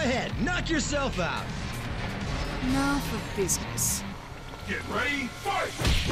ahead, knock yourself out. Now for business. Get ready, fight!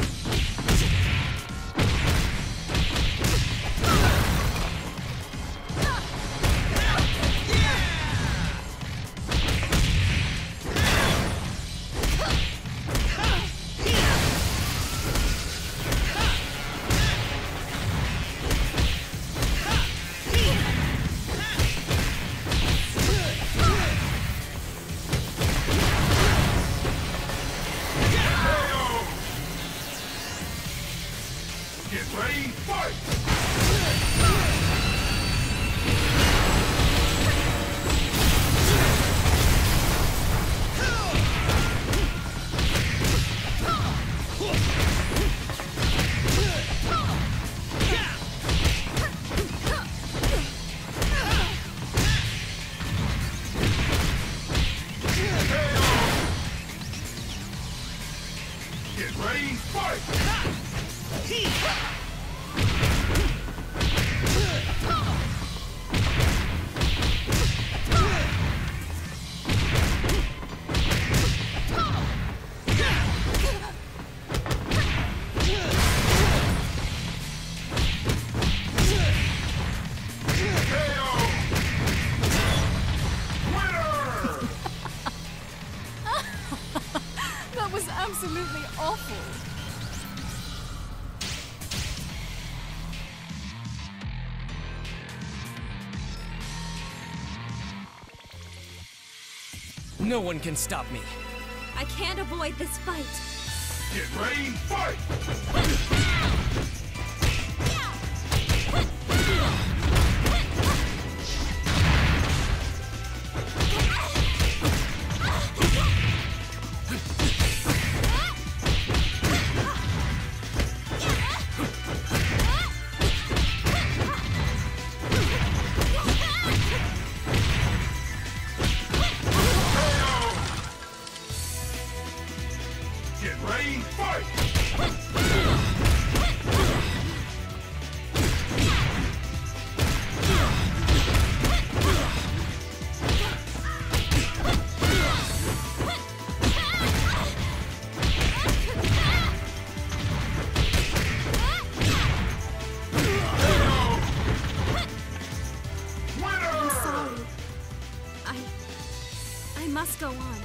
Get ready, fight! Get ready, fight! That was absolutely awful. No one can stop me. I can't avoid this fight. Get ready, fight! Get ready, fight! I'm sorry. I must go on.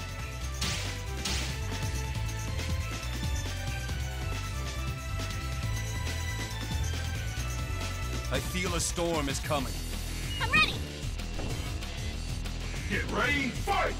I feel a storm is coming. I'm ready! Get ready, fight!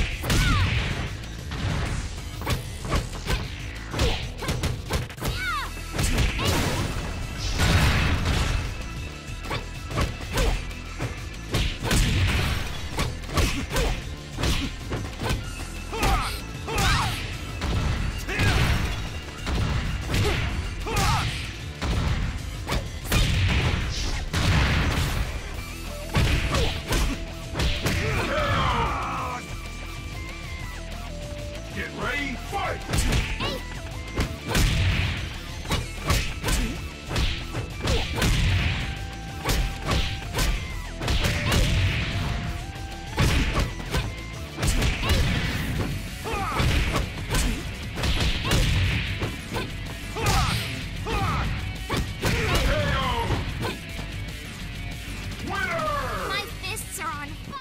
Get ready, fight! My fists are on fire!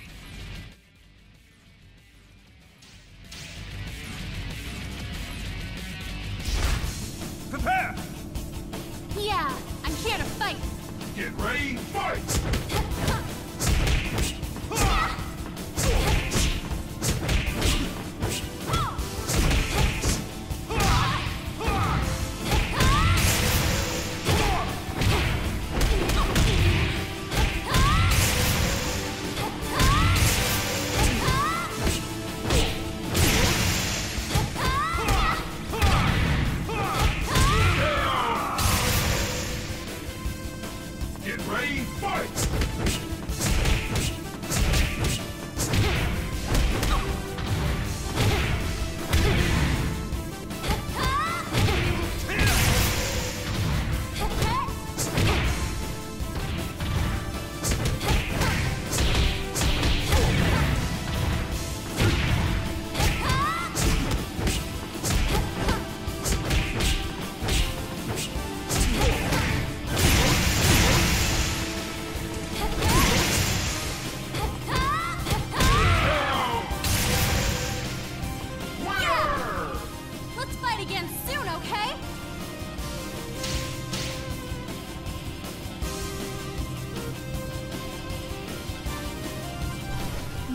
Prepare! Yeah, I'm here to fight! Get ready, fight! Get ready, fight!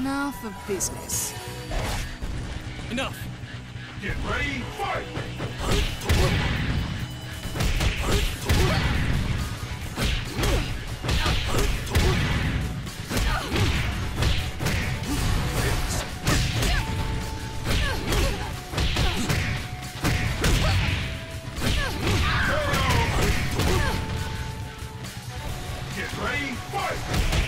Now for business. Enough! Get ready, fight! Get ready, fight!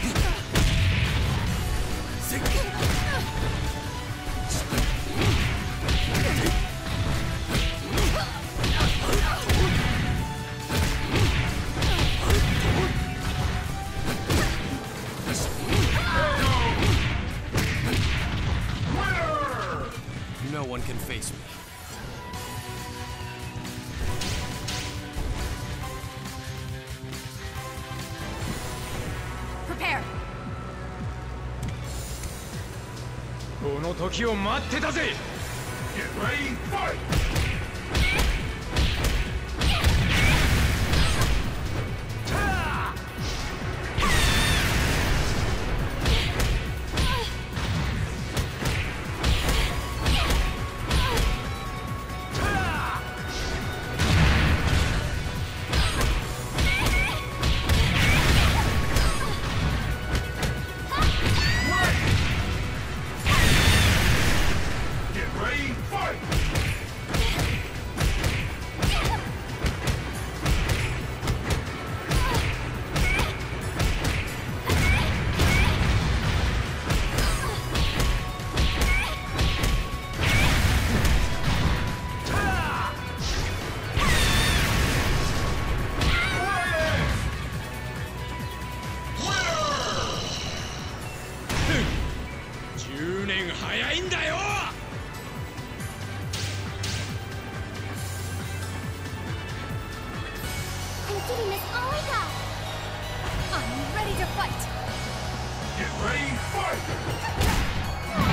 No one can face me. Prepare. この時を待ってたぜ。 Get ready, fight! Get ready, fight! 10年早いんだよ。 I'm giving this all I got. I'm ready to fight. Get ready, fight!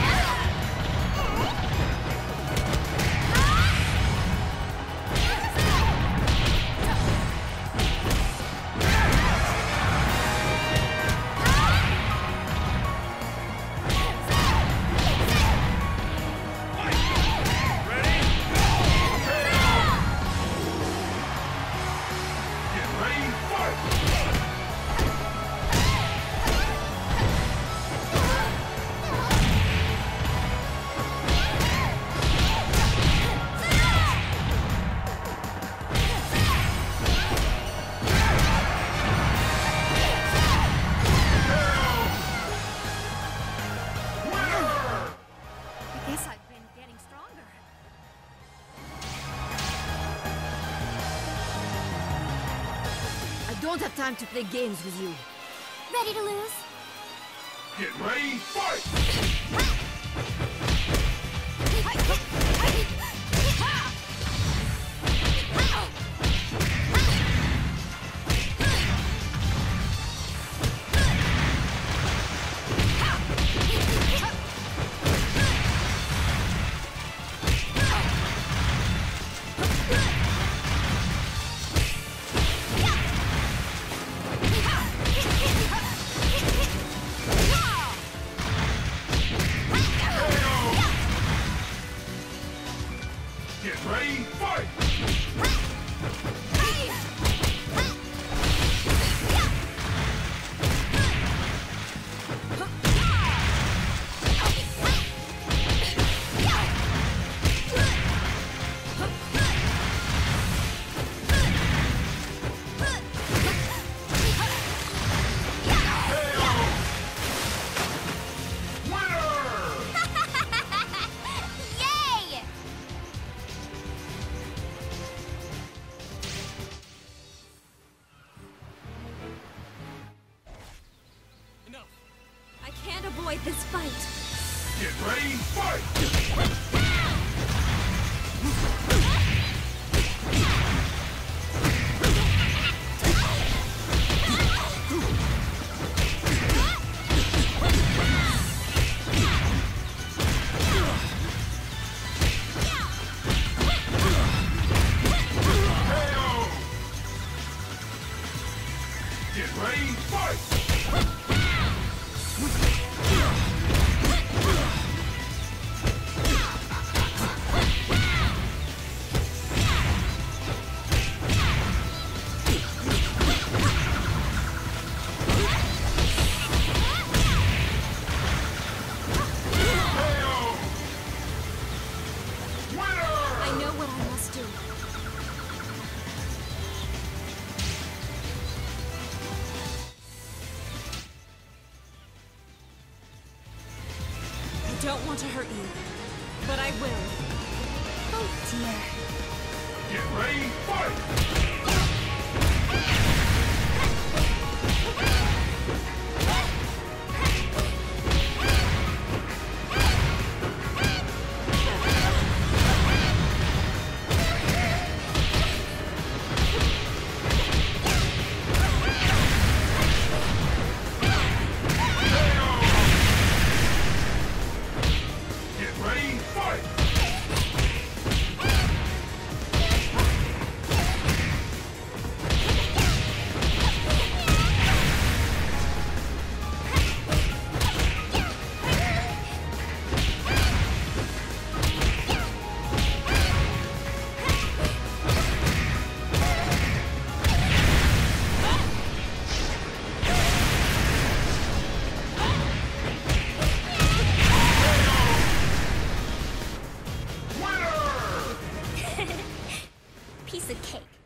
Get ready, fight! I guess I've been getting stronger. I don't have time to play games with you. Ready to lose? Get ready, fight! Get ready, fight! Yay! Enough! I can't avoid this fight. Get ready, fight! Get ready, fight! don't want to hurt you, but I will. Oh dear. Get ready, fight! Get ready, fight! Piece of cake.